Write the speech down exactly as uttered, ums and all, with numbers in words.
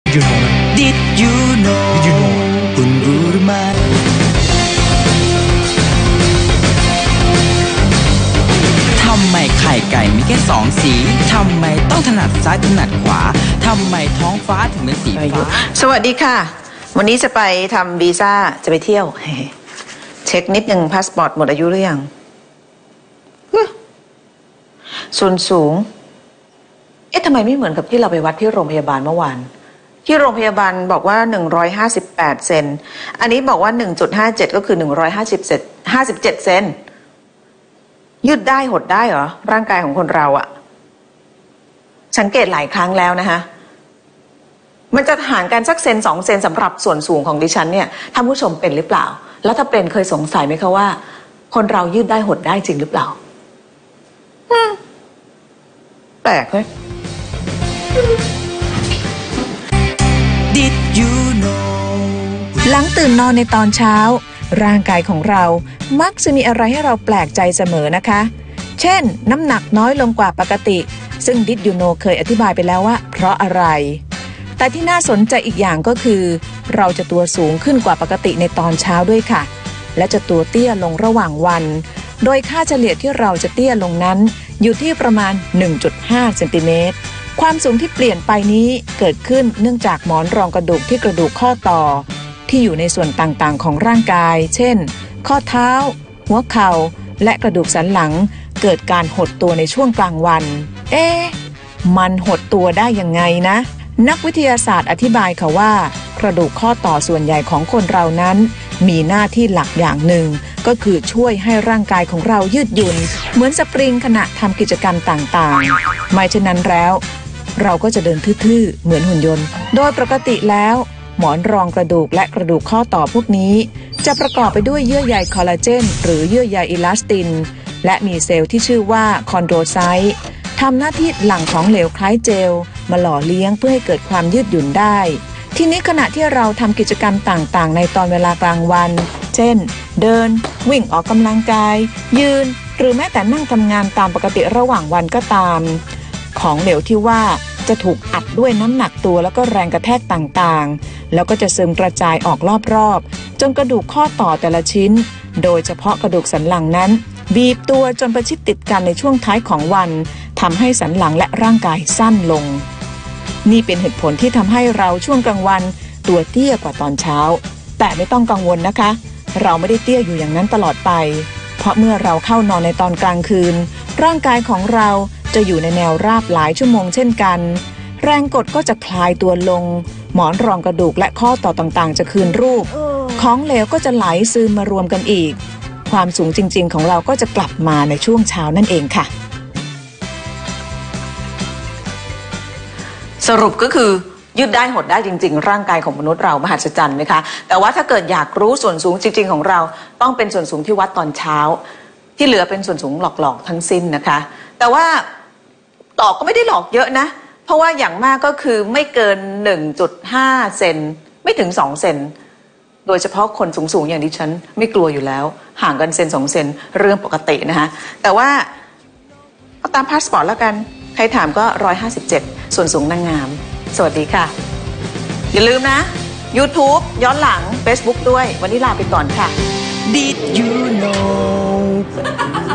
you know Did you know Did you know คุณรู้หรือไม่ทำไมไข่ไก่มีแค่สองสีทำไมต้องถนัดซ้ายถนัดขวาทำไมท้องฟ้าถึงเป็นสีฟ้าสวัสดีค่ะวันนี้จะไปทำวีซ่าจะไปเที่ยวเช็คนิดนึงพาสปอร์ตหมดอายุหรือยังส่วนสูงเอ๊ะทำไมไม่เหมือนกับที่เราไปวัดที่โรงพยาบาลเมื่อวานที่โรงพยาบาลบอกว่าหนึ่งร้อยห้าสิบแปดเซนอันนี้บอกว่า หนึ่งจุดห้าเจ็ด ก็คือหนึ่งร้อยห้าสิบเซนห้าสิบเจ็ดเซนยืดได้หดได้เหรอร่างกายของคนเราอะสังเกตหลายครั้งแล้วนะคะมันจะห่างกันสักเซนสองเซนสำหรับส่วนสูงของดิฉันเนี่ยท่านผู้ชมเป็นหรือเปล่าแล้วถ้าเป็นเคยสงสัยไหมคะว่าคนเรายืดได้หดได้จริงหรือเปล่าแปลกไหม Did you know หลังตื่นนอนในตอนเช้าร่างกายของเรามักจะมีอะไรให้เราแปลกใจเสมอนะคะเช่นน้ำหนักน้อยลงกว่าปกติซึ่ง Did you know เคยอธิบายไปแล้วว่าเพราะอะไรแต่ที่น่าสนใจอีกอย่างก็คือเราจะตัวสูงขึ้นกว่าปกติในตอนเช้าด้วยค่ะและจะตัวเตี้ยลงระหว่างวันโดยค่าเฉลี่ยที่เราจะเตี้ยลงนั้นอยู่ที่ประมาณ หนึ่งจุดห้า เซนติเมตรความสูงที่เปลี่ยนไปนี้เกิดขึ้นเนื่องจากหมอนรองกระดูกที่กระดูกข้อต่อที่อยู่ในส่วนต่างๆของร่างกายเช่นข้อเท้าหัวเข่าและกระดูกสันหลังเกิดการหดตัวในช่วงกลางวันเอ๊ะมันหดตัวได้ยังไงนะนักวิทยาศาสตร์อธิบายค่ะว่ากระดูกข้อต่อส่วนใหญ่ของคนเรานั้นมีหน้าที่หลักอย่างหนึ่งก็คือช่วยให้ร่างกายของเรายืดหยุ่นเหมือนสปริงขณะทำกิจกรรมต่างๆไม่เช่นนั้นแล้วเราก็จะเดินทื่อๆเหมือนหุ่นยนต์โดยปกติแล้วหมอนรองกระดูกและกระดูกข้อต่อพวกนี้จะประกอบไปด้วยเยื่อใยคอลลาเจนหรือเยื่อใยอิลาสตินและมีเซลล์ที่ชื่อว่าคอนโดรไซต์ทำหน้าที่หลั่งของเหลวคล้ายเจลมาหล่อเลี้ยงเพื่อให้เกิดความยืดหยุ่นได้ทีนี้ขณะที่เราทำกิจกรรมต่างๆในตอนเวลากลางวันเช่นเดินวิ่งออกกำลังกายยืนหรือแม้แต่นั่งทำงานตามปกติระหว่างวันก็ตามของเหลวที่ว่าจะถูกอัดด้วยน้ำหนักตัวแล้วก็แรงกระแทกต่างๆแล้วก็จะซึมกระจายออกรอบๆจนกระดูกข้อต่อแต่ละชิ้นโดยเฉพาะกระดูกสันหลังนั้นบีบตัวจนประชิดติดกันในช่วงท้ายของวันทำให้สันหลังและร่างกายสั้นลงนี่เป็นเหตุผลที่ทำให้เราช่วงกลางวันตัวเตี้ยกว่าตอนเช้าแต่ไม่ต้องกังวลนะคะเราไม่ได้เตี้ยอยู่อย่างนั้นตลอดไปเพราะเมื่อเราเข้านอนในตอนกลางคืนร่างกายของเราจะอยู่ในแนวราบหลายชั่วโมงเช่นกันแรงกดก็จะคลายตัวลงหมอนรองกระดูกและข้อต่อต่างๆจะคืนรูปของเหลวก็จะไหลซึมมารวมกันอีกความสูงจริงๆของเราก็จะกลับมาในช่วงเช้านั่นเองค่ะสรุปก็คือยืดได้หดได้จริงๆร่างกายของมนุษย์เรามหัศจรรย์ไหมคะแต่ว่าถ้าเกิดอยากรู้ส่วนสูงจริงๆของเราต้องเป็นส่วนสูงที่วัดตอนเช้าที่เหลือเป็นส่วนสูงหลอกๆทั้งสิ้นนะคะแต่ว่าหลอกก็ไม่ได้หลอกเยอะนะเพราะว่าอย่างมากก็คือไม่เกิน หนึ่งจุดห้า เซนไม่ถึงสองเซนโดยเฉพาะคนสูงๆอย่างดิฉันไม่กลัวอยู่แล้วห่างกันเซนสองเซนเรื่องปกตินะคะแต่ว่าเอาตามพาสปอร์ตแล้วกันใครถามก็หนึ่งร้อยห้าสิบเจ็ดส่วนสูงนางงามสวัสดีค่ะอย่าลืมนะ YouTube ย้อนหลัง Facebook ด้วยวันนี้ลาไปก่อนค่ะ Did you know